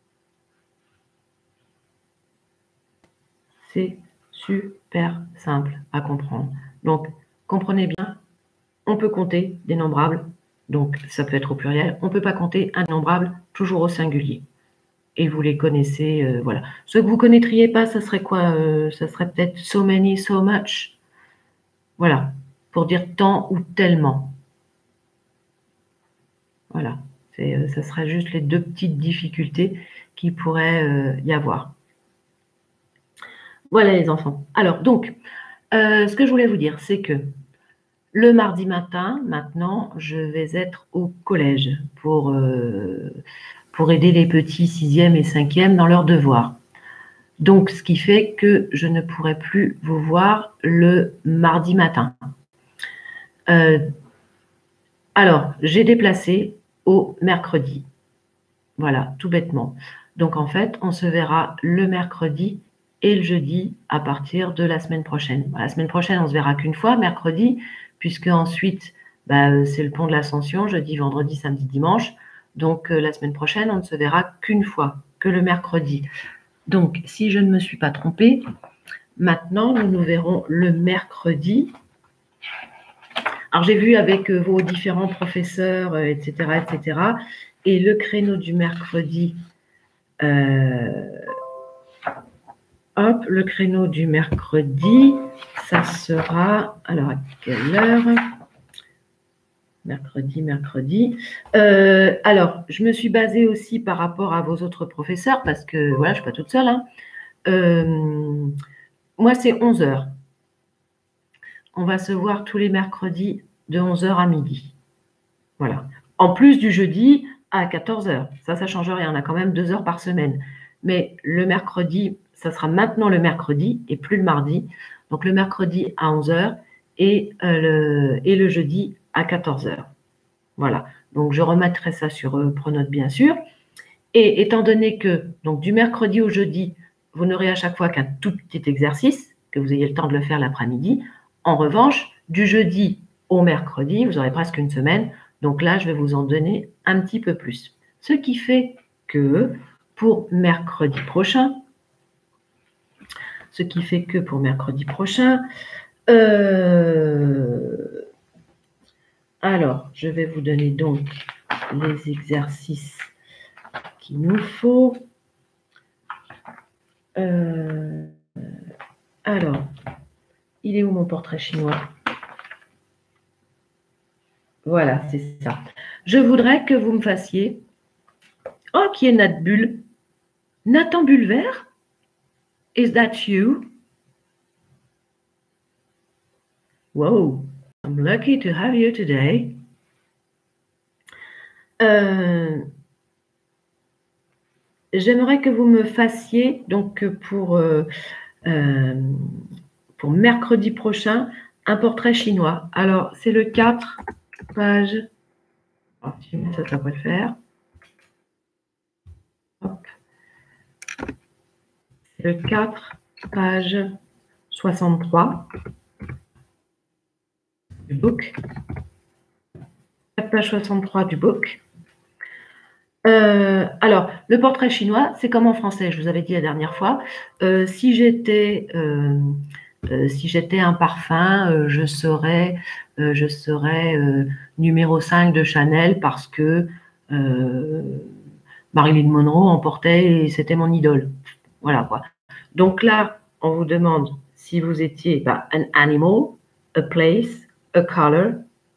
C'est super simple à comprendre. Donc, comprenez bien, on peut compter dénombrable, donc ça peut être au pluriel. On ne peut pas compter indénombrable, toujours au singulier. Et vous les connaissez, euh, voilà. Ceux que vous ne connaîtriez pas, ça serait quoi euh, Ça serait peut-être so many, so much. Voilà, pour dire tant ou tellement. Voilà, c'est, euh, ça serait juste les deux petites difficultés qui pourraient euh, y avoir. Voilà les enfants. Alors, donc, euh, ce que je voulais vous dire, c'est que le mardi matin, maintenant, je vais être au collège pour, euh, pour aider les petits sixième et cinquième dans leurs devoirs. Donc, ce qui fait que je ne pourrai plus vous voir le mardi matin. Euh, alors, j'ai déplacé au mercredi. Voilà, tout bêtement. Donc, en fait, on se verra le mercredi et le jeudi à partir de la semaine prochaine. La semaine prochaine, on se verra qu'une fois, mercredi, puisque ensuite, bah, c'est le pont de l'Ascension, jeudi, vendredi, samedi, dimanche. Donc, euh, la semaine prochaine, on ne se verra qu'une fois, que le mercredi. Donc, si je ne me suis pas trompée, maintenant, nous nous verrons le mercredi. Alors, j'ai vu avec vos différents professeurs, et cetera, et cetera. Et le créneau du mercredi, euh, hop, le créneau du mercredi, ça sera, alors à quelle heure? Mercredi, mercredi. Euh, alors, je me suis basée aussi par rapport à vos autres professeurs, parce que voilà, je ne suis pas toute seule. Hein. Euh, moi, c'est onze heures. On va se voir tous les mercredis de onze heures à midi. Voilà. En plus du jeudi à quatorze heures. Ça, ça ne change rien. On a quand même deux heures par semaine. Mais le mercredi, ça sera maintenant le mercredi et plus le mardi. Donc, le mercredi à onze heures et, euh, le, et le jeudi à quatorze heures. Voilà. Donc, je remettrai ça sur euh, Pronote, bien sûr. Et étant donné que donc du mercredi au jeudi, vous n'aurez à chaque fois qu'un tout petit exercice, que vous ayez le temps de le faire l'après-midi. En revanche, du jeudi au mercredi, vous aurez presque une semaine. Donc là, je vais vous en donner un petit peu plus. Ce qui fait que pour mercredi prochain, ce qui fait que pour mercredi prochain, euh, alors, je vais vous donner donc les exercices qu'il nous faut. Euh, alors, il est où mon portrait chinois? Voilà, c'est ça. Je voudrais que vous me fassiez... Oh, qui est Nat Bull? Nathan Bulvert? Is that you? Wow, I'm lucky to have you today. Euh, J'aimerais que vous me fassiez, donc pour, euh, euh, pour mercredi prochain, un portrait chinois. Alors, c'est le quatre, page... Oh, ça, ça pourrait le faire. Hop. C'est le quatre, page soixante-trois du book. Page soixante-trois du book. Euh, alors, le portrait chinois, c'est comme en français, je vous avais dit la dernière fois. Euh, si j'étais euh, euh, si j'étais un parfum, euh, je serais, euh, je serais euh, numéro cinq de Chanel parce que euh, Marilyn Monroe en portait et c'était mon idole. Voilà quoi. Donc là, on vous demande si vous étiez bah, an animal, a place, a color.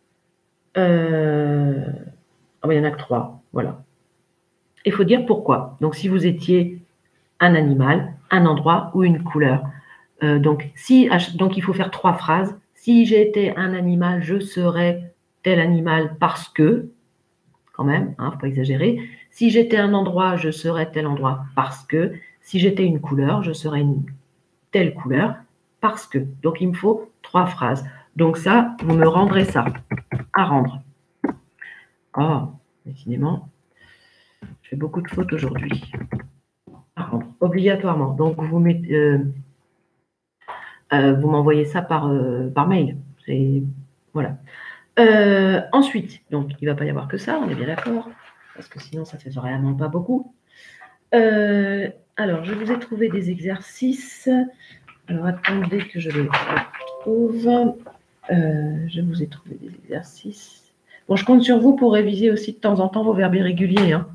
Euh... Oh, il n'y en a que trois. Voilà. Il faut dire pourquoi. Donc, si vous étiez un animal, un endroit ou une couleur. Euh, donc, si, donc, il faut faire trois phrases. Si j'étais un animal, je serais tel animal parce que, quand même, il hein, ne faut pas exagérer. Si j'étais un endroit, je serais tel endroit parce que. Si j'étais une couleur, je serais une telle couleur parce que. Donc, il me faut trois phrases. Donc, ça, vous me rendrez ça à rendre. Oh, décidément, je fais beaucoup de fautes aujourd'hui. À rendre, obligatoirement. Donc, vous mettez, euh, euh, vous m'envoyez ça par, euh, par mail. Voilà. Euh, ensuite, donc, il ne va pas y avoir que ça, on est bien d'accord, parce que sinon, ça ne fait vraiment pas beaucoup. Euh, alors, je vous ai trouvé des exercices. Alors, attendez que je les retrouve. Euh, je vous ai trouvé des exercices. Bon, je compte sur vous pour réviser aussi de temps en temps vos verbes irréguliers. Hein.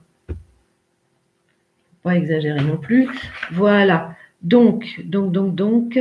Pas exagérer non plus. Voilà. Donc, donc, donc, donc.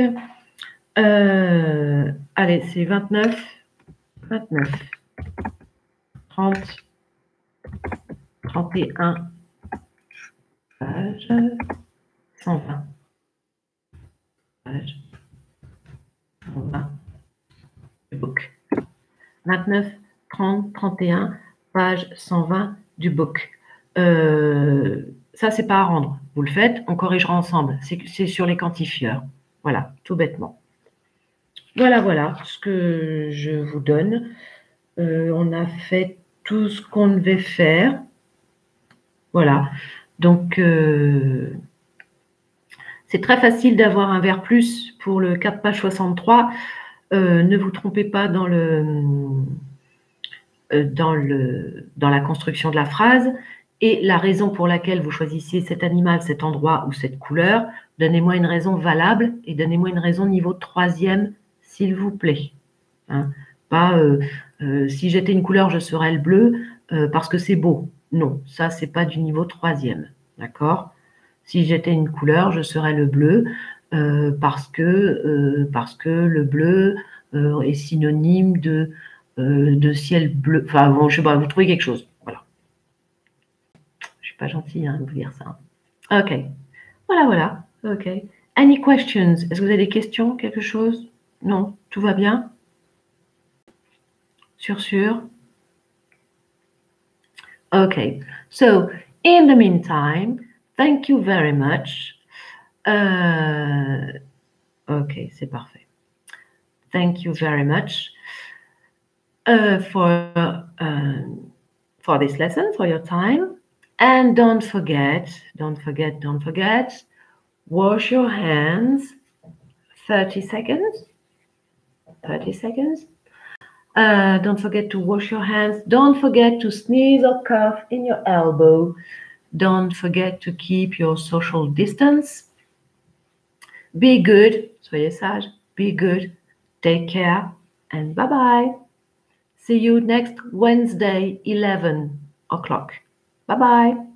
Euh, allez, c'est vingt-neuf, vingt-neuf, trente, trente et un, page, cent vingt, page cent vingt du book. vingt-neuf, trente, trente et un, page cent vingt du book. Euh, ça, c'est pas à rendre. Vous le faites, on corrigera ensemble. C'est sur les quantifieurs. Voilà, tout bêtement. Voilà, voilà ce que je vous donne. Euh, on a fait tout ce qu'on devait faire. Voilà. Donc, euh, c'est très facile d'avoir un vers plus pour le quatre page soixante-trois. Euh, ne vous trompez pas dans le, euh, dans le, dans la construction de la phrase. Et la raison pour laquelle vous choisissez cet animal, cet endroit ou cette couleur, donnez-moi une raison valable et donnez-moi une raison niveau troisième, s'il vous plaît. Hein, pas euh, euh, si j'étais une couleur, je serais le bleu euh, parce que c'est beau. Non, ça, c'est pas du niveau troisième. D'accord? Si j'étais une couleur, je serais le bleu euh, parce, que, euh, parce que le bleu euh, est synonyme de, euh, de ciel bleu. Enfin, bon, je sais pas, vous trouvez quelque chose. Voilà. Je suis pas gentille hein, de vous dire ça. OK. Voilà, voilà. OK. Any questions? Est-ce que vous avez des questions, quelque chose? Non? Tout va bien? Sûr, sûr? Okay. So, in the meantime, thank you very much. Uh, OK, c'est parfait. Thank you very much uh, for, uh, for this lesson, for your time. And don't forget, don't forget, don't forget, wash your hands. thirty seconds. thirty seconds. Uh, don't forget to wash your hands. Don't forget to sneeze or cough in your elbow. Don't forget to keep your social distance. Be good. Soyez sage. Be good. Take care. And bye-bye. See you next Wednesday, eleven o'clock. Bye-bye.